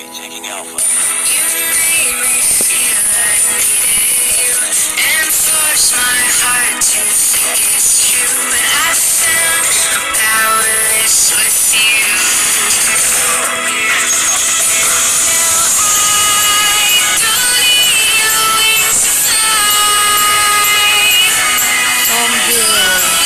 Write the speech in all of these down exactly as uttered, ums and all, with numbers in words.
Taking Alpha. You made me feel like needing you and forced my heart to think it's true. But I found I'm powerless with you. Now I don't need your wings to fly. I'm here.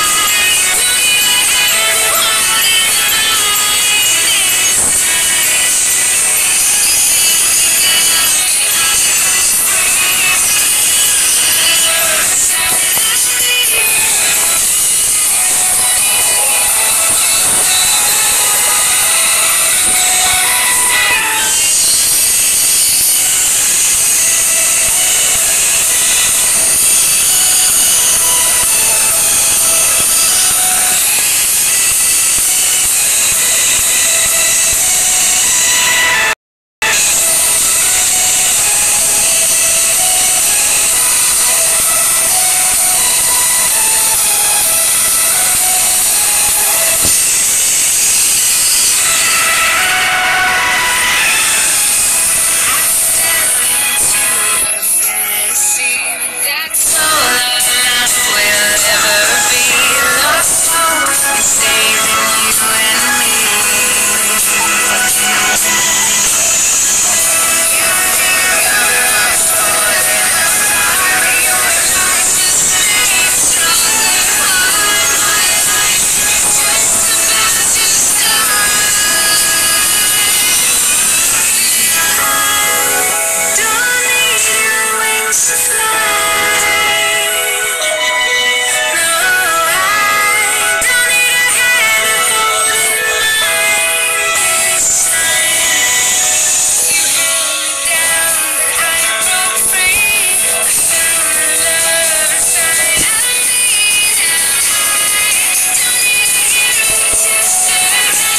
That's all I will ever be. Lost hope in saving you and me. Don't need your wings to fly. No, I don't need a hand to hold in mine this time. You held me down, but I broke free. I found the love inside of me. Now I don't need a hero to save me.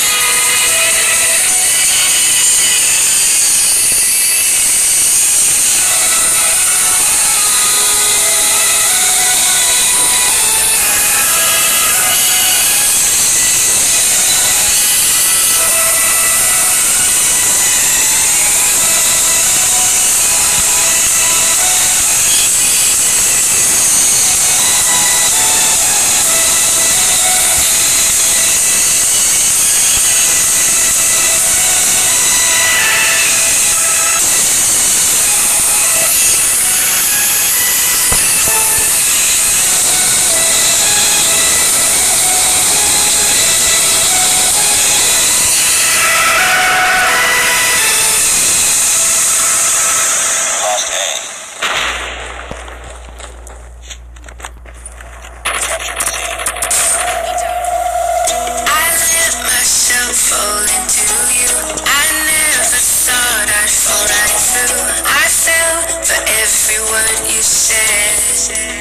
Lost A. Captured C. I let myself fall into you. I never thought I'd fall right through. I fell for every word you said.